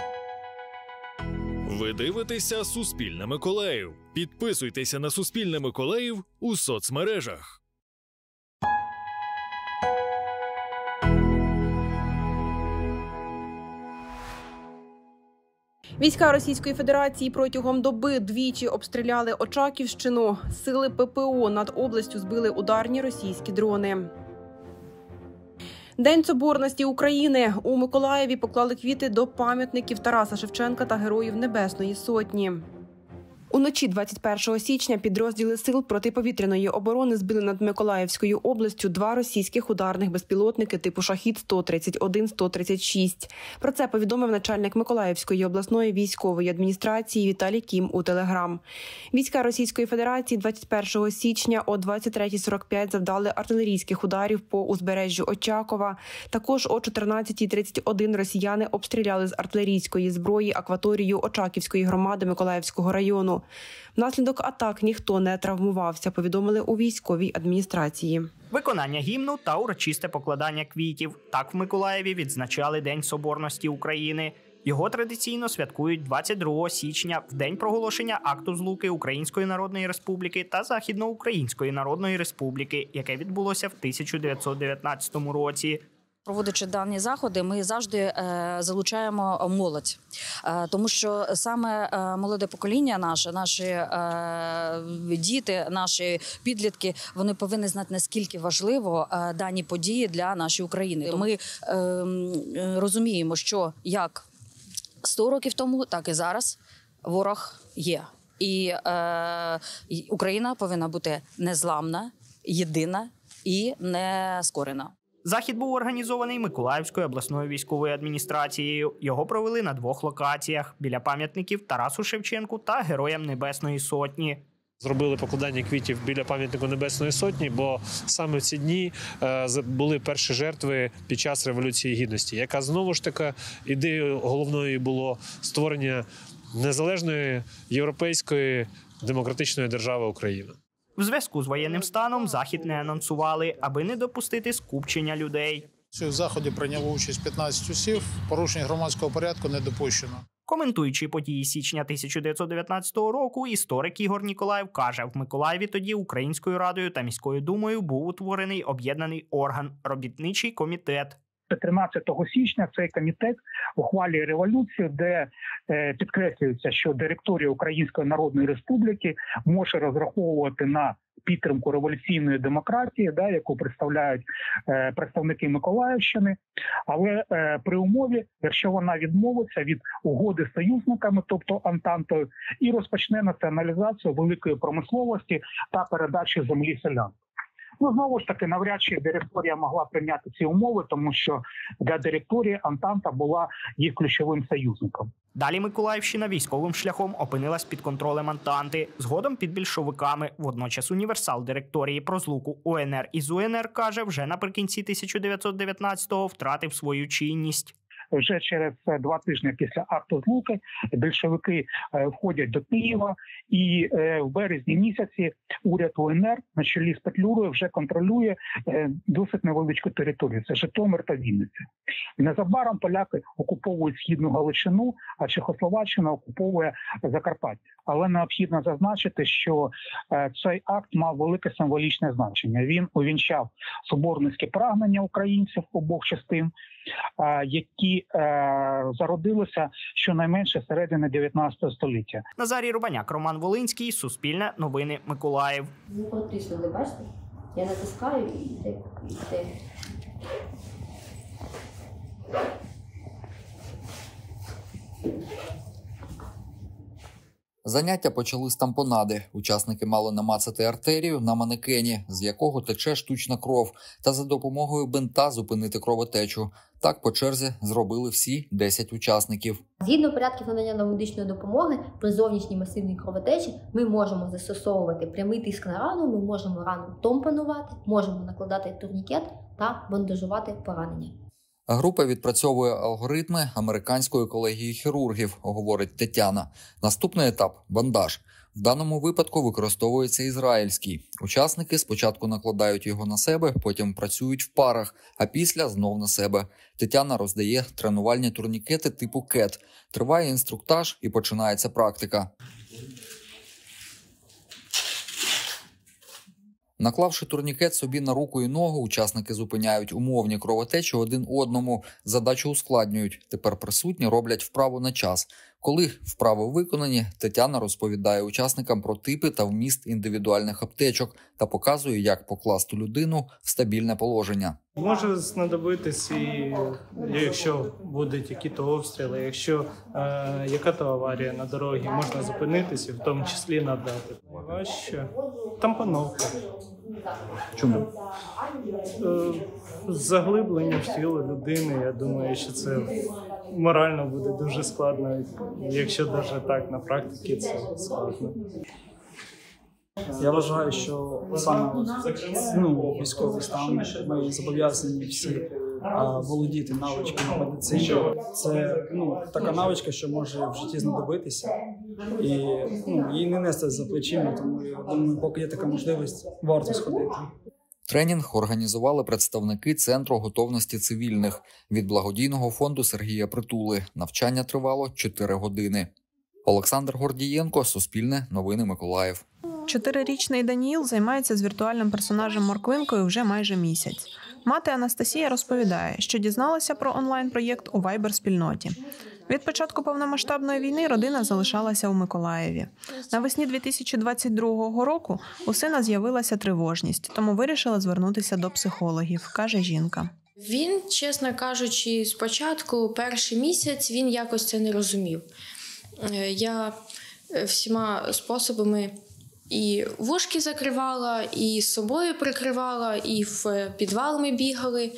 Ви дивитеся «Суспільне Миколаїв». Підписуйтеся на «Суспільне Миколаїв» у соцмережах. Війська Російської Федерації протягом доби двічі обстріляли Очаківщину. Сили ППО над областю збили ударні російські дрони. День Соборності України. У Миколаєві поклали квіти до пам'ятників Тараса Шевченка та Героїв Небесної Сотні. Уночі 21 січня підрозділи Сил протиповітряної оборони збили над Миколаївською областю 2 російських ударних безпілотники типу «Шахід-131-136». Про це повідомив начальник Миколаївської обласної військової адміністрації Віталій Кім у Телеграм. Війська Російської Федерації 21 січня о 23:45 завдали артилерійських ударів по узбережжю Очакова. Також о 14:31 росіяни обстріляли з артилерійської зброї акваторію Очаківської громади Миколаївського району. Внаслідок атак ніхто не травмувався, повідомили у військовій адміністрації. Виконання гімну та урочисте покладання квітів. Так в Миколаєві відзначали День Соборності України. Його традиційно святкують 22 січня, в день проголошення акту злуки Української Народної Республіки та Західноукраїнської Народної Республіки, яке відбулося в 1919 році. Проводячи дані заходи, ми завжди залучаємо молодь, тому що саме молоде покоління наші діти, наші підлітки, вони повинні знати, наскільки важливо дані події для нашої України. Ми розуміємо, що як 100 років тому, так і зараз ворог є. І Україна повинна бути незламна, єдина і нескорена. Захід був організований Миколаївською обласною військовою адміністрацією. Його провели на 2 локаціях – біля пам'ятників Тарасу Шевченку та Героям Небесної Сотні. Зробили покладання квітів біля пам'ятнику Небесної Сотні, бо саме в ці дні були перші жертви під час Революції Гідності, яка знову ж таки ідеєю головною було створення незалежної європейської демократичної держави Україна. В зв'язку з воєнним станом захід не анонсували, аби не допустити скупчення людей. В заході прийняло участь 15 осіб, порушень громадського порядку не допущено. Коментуючи події січня 1919 року, історик Ігор Ніколаєв каже, в Миколаєві тоді Українською Радою та міською думою був утворений об'єднаний орган – робітничий комітет. 13 січня цей комітет ухвалює резолюцію, де підкреслюється, що директорія Української Народної Республіки може розраховувати на підтримку революційної демократії, яку представляють представники Миколаївщини, але при умові, якщо вона відмовиться від угоди з союзниками, тобто Антантою, і розпочне націоналізацію великої промисловості та передачі землі селян. Знову ж таки, навряд чи директорія могла прийняти ці умови, тому що для директорії Антанта була їх ключовим союзником. Далі Миколаївщина військовим шляхом опинилась під контролем Антанти, згодом під більшовиками. Водночас універсал директорії про злуку УНР із УНР, каже, вже наприкінці 1919-го втратив свою чинність. Вже через 2 тижні після акту злуки більшовики входять до Києва, і в березні місяці уряд УНР на чолі з Петлюрою вже контролює досить невеличку територію – це Житомир та Вінниця. Незабаром поляки окуповують Східну Галичину, а Чехословаччина окуповує Закарпаття. Але необхідно зазначити, що цей акт мав велике символічне значення. Він увінчав соборницьке прагнення українців обох частин, які зародилися щонайменше середини 19 століття. Назарій Рубаняк, Роман Волинський, Суспільне, Новини, Миколаїв. Протиснули, бачите? Я натискаю і йде. Заняття почали з тампонади. Учасники мали намацати артерію на манекені, з якого тече штучна кров, та за допомогою бинта зупинити кровотечу. Так по черзі зробили всі 10 учасників. Згідно порядків надання медичної допомоги, при зовнішній масивній кровотечі ми можемо застосовувати прямий тиск на рану, ми можемо рану тампонувати, можемо накладати турнікет та бандажувати поранення. Група відпрацьовує алгоритми американської колегії хірургів, говорить Тетяна. Наступний етап – бандаж. В даному випадку використовується ізраїльський. Учасники спочатку накладають його на себе, потім працюють в парах, а після знов на себе. Тетяна роздає тренувальні турнікети типу КЕТ. Триває інструктаж і починається практика. Наклавши турнікет собі на руку і ногу, учасники зупиняють умовні кровотечі один одному. Задачу ускладнюють. Тепер присутні роблять вправу на час. Коли вправи виконані, Тетяна розповідає учасникам про типи та вміст індивідуальних аптечок та показує, як покласти людину в стабільне положення. Може знадобитись, якщо будуть якісь обстріли, якщо яка-то аварія на дорозі, можна зупинитися і в тому числі надати. Важче тампоновка. Чому? Заглиблення в тіло людини, я думаю, що це морально буде дуже складно, якщо навіть так на практиці це складно. Я вважаю, що саме військовий стан, ми зобов'язані всі володіти навичками медицини. Це така навичка, що може в житті знадобитися. І її не нести за плечима, тому я думаю, поки є така можливість, варто сходити. Тренінг організували представники Центру готовності цивільних від благодійного фонду Сергія Притули. Навчання тривало 4 години. Олександр Гордієнко, Суспільне, Новини Миколаїв. 4-річний Даніїл займається з віртуальним персонажем Морквинкою вже майже місяць. Мати Анастасія розповідає, що дізналася про онлайн-проєкт у Viber-спільноті. Від початку повномасштабної війни родина залишалася у Миколаєві. Навесні 2022 року у сина з'явилася тривожність, тому вирішила звернутися до психологів, каже жінка. Він, чесно кажучи, спочатку перший місяць він якось це не розумів. Я всіма способами і вушки закривала, і з собою прикривала, і в підвал ми бігали.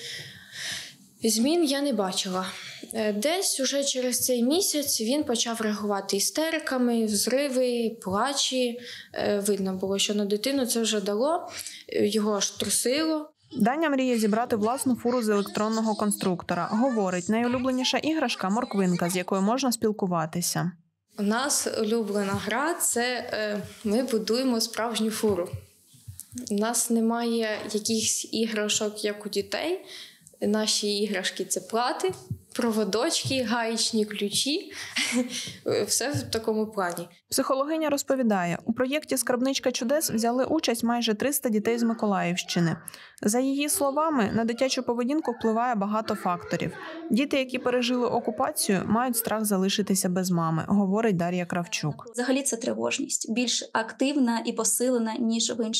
Змін я не бачила. Десь уже через цей місяць він почав реагувати істериками, взриви, плачі. Видно було, що на дитину це вже дало, його аж трусило. Даня мріє зібрати власну фуру з електронного конструктора. Говорить, найулюбленіша іграшка – Морквинка, з якою можна спілкуватися. У нас улюблена гра – це ми будуємо справжню фуру. У нас немає якихось іграшок, як у дітей. Наші іграшки – це плати, проводочки, гаєчні ключі. Все в такому плані. Психологиня розповідає, у проєкті «Скарбничка чудес» взяли участь майже 300 дітей з Миколаївщини. За її словами, на дитячу поведінку впливає багато факторів. Діти, які пережили окупацію, мають страх залишитися без мами, говорить Дар'я Кравчук. Взагалі це тривожність, більш активна і посилена, ніж в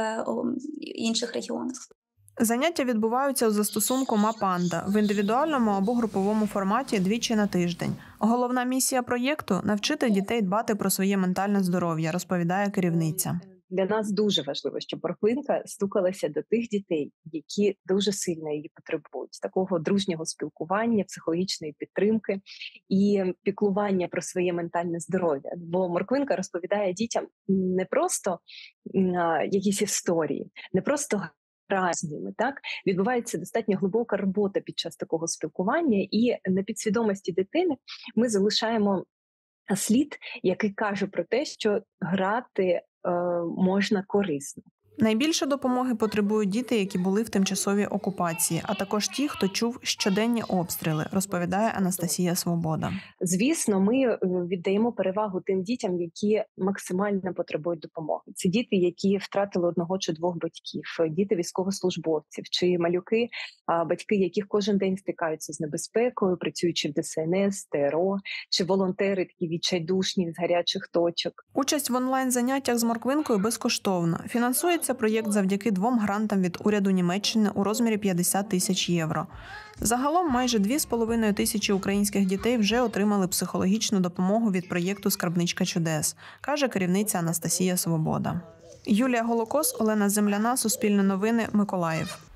інших регіонах. Заняття відбуваються у застосунку Мапанда в індивідуальному або груповому форматі двічі на тиждень. Головна місія проєкту – навчити дітей дбати про своє ментальне здоров'я, розповідає керівниця. Для нас дуже важливо, щоб Морквинка стукалася до тих дітей, які дуже сильно її потребують. Такого дружнього спілкування, психологічної підтримки і піклування про своє ментальне здоров'я. Бо Морквинка розповідає дітям не просто якісь історії, не просто з ними, так? Відбувається достатньо глибока робота під час такого спілкування, і на підсвідомості дитини ми залишаємо слід, який каже про те, що грати можна корисно. Найбільше допомоги потребують діти, які були в тимчасовій окупації, а також ті, хто чув щоденні обстріли, розповідає Анастасія Свобода. Звісно, ми віддаємо перевагу тим дітям, які максимально потребують допомоги. Це діти, які втратили одного чи двох батьків, діти військовослужбовців, чи малюки, батьки, яких кожен день стикаються з небезпекою, працюючи в ДСНС, ТРО, чи волонтери такі відчайдушні з гарячих точок. Участь в онлайн-заняттях з Морквинкою безкоштовна. Фінансується проєкт завдяки 2 грантам від уряду Німеччини у розмірі 50 тисяч євро. Загалом майже 2,5 тисячі українських дітей вже отримали психологічну допомогу від проєкту «Скарбничка чудес», каже керівниця Анастасія Свобода. Юлія Голокос, Олена Земляна, Суспільне новини, Миколаїв.